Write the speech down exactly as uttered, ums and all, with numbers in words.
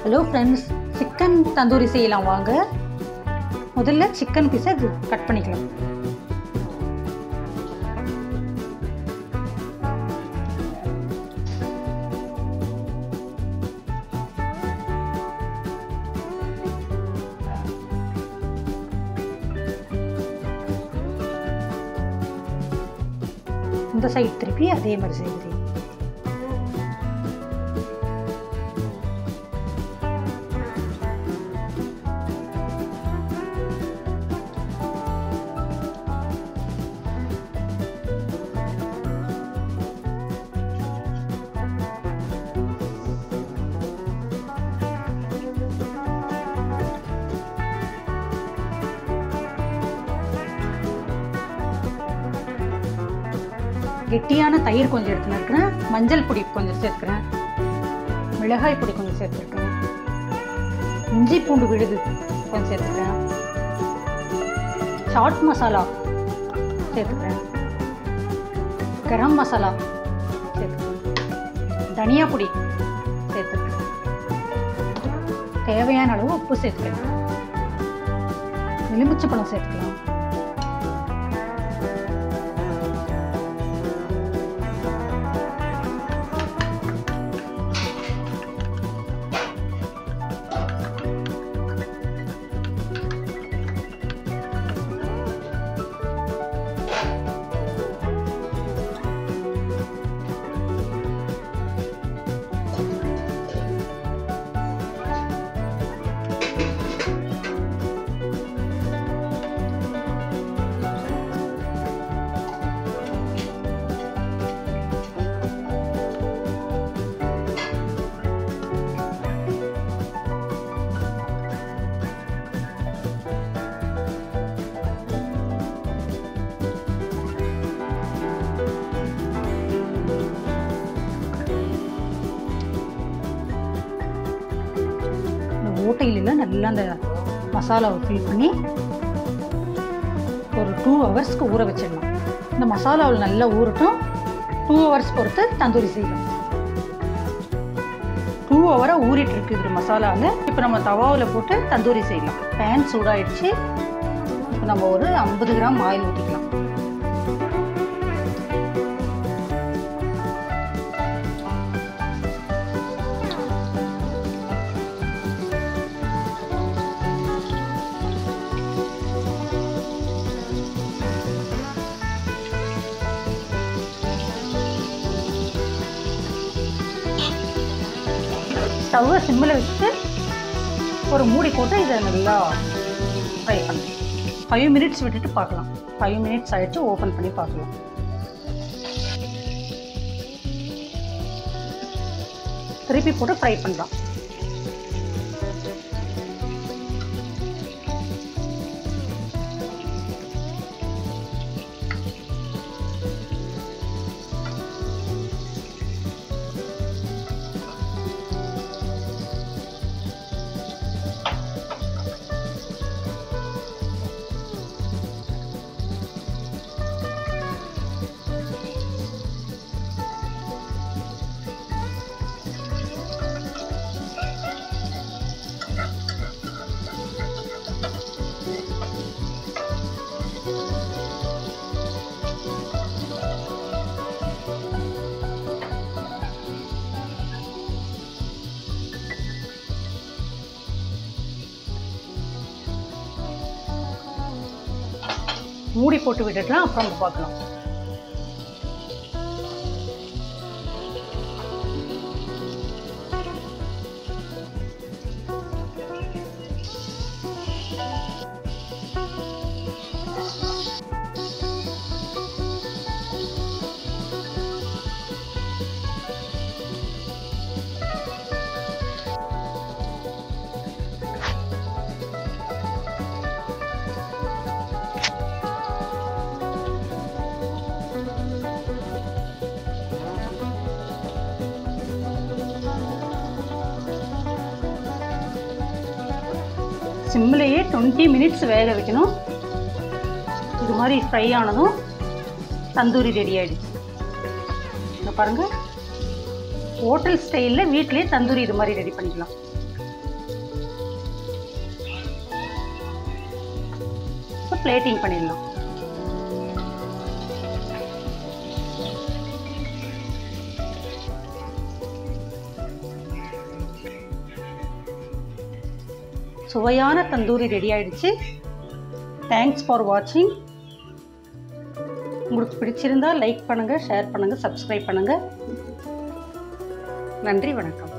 Hello friends, chicken tandoori செய்யலாம் வாங்க. முதல்ல சிக்கன் பீஸை கட் பண்ணிக்கலாம். இந்த சைடு திருப்பி அதே மாதிரி செய்கிறேன். கெட்டியான தயிர் கொஞ்சம் எடுத்துருக்கிறேன், மஞ்சள் பொடி கொஞ்சம் சேர்த்துக்கிறேன், மிளகாய் பொடி கொஞ்சம் சேர்த்துருக்கேன், இஞ்சி பூண்டு விழுது கொஞ்சம் சேர்த்துக்கிறேன், சாட் மசாலா சேர்த்துக்கிறேன், கரம் மசாலா சேர்த்துக்கிறேன், தனியா பொடி சேர்த்துக்கிறேன், தேவையான அளவு உப்பு சேர்த்துக்கிறேன், எலுமிச்சை பழம் சேர்த்துக்கலாம். ஓட்டையில் நல்லா அந்த மசாலாவை ஃபில் பண்ணி ஒரு டூ ஹவர்ஸ்க்கு ஊற வச்சிடலாம். இந்த மசாலாவில் நல்லா ஊறட்டும். டூ ஹவர்ஸ் பொறுத்து தந்தூரி செய்யலாம். டூ ஹவராக ஊறிட்டு இருக்கு இது மசாலாவில். இப்போ நம்ம தவாவில் போட்டு தந்தூரி செய்யலாம். பேன் சூடாயிடுச்சு. இப்போ நம்ம ஒரு ஐம்பது கிராம் ஆயில் ஊற்றிக்கலாம். ஸ்டவ்வை சிம்மில் வச்சுட்டு ஒரு மூடி போட்டு இதை நல்லா ஃப்ரை பண்ணலாம். ஃபைவ் மினிட்ஸ் விட்டுட்டு பார்க்கலாம். ஃபைவ் மினிட்ஸ் ஆகிடுச்சு, ஓப்பன் பண்ணி பார்க்கலாம். திருப்பி போட்டு ஃப்ரை பண்ணலாம். மூடி போட்டு விட்டுட்டுலாம் அப்புறம் பார்க்கலாம். சிம்மிலேயே டுவெண்ட்டி மினிட்ஸ் வேக வைக்கணும். இது மாதிரி ஃப்ரை ஆனதும் தந்தூரி ரெடி ஆகிடுச்சு. இங்கே பாருங்கள், ஹோட்டல் ஸ்டைலில் வீட்டிலே தந்தூரி இது மாதிரி ரெடி பண்ணிக்கலாம். பிளேட்டிங் பண்ணிடலாம். சுவையான தந்தூரி ரெடி ஆயிடுச்சு. தேங்க்ஸ் ஃபார் வாட்சிங். உங்களுக்கு பிடிச்சிருந்தா லைக் பண்ணுங்கள், ஷேர் பண்ணுங்கள், சப்ஸ்கிரைப் பண்ணுங்கள். நன்றி, வணக்கம்.